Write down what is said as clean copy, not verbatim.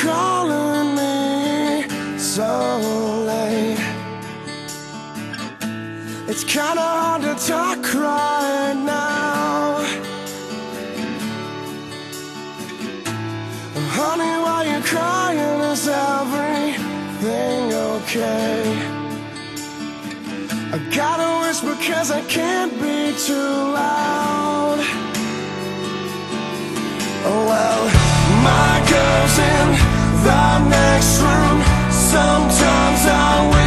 calling me so late? It's kinda hard to talk right now. Honey, why you crying? Is everything okay? I gotta whisper 'cause I can't be too loud. Oh well, my girl's in the next room. Sometimes I wish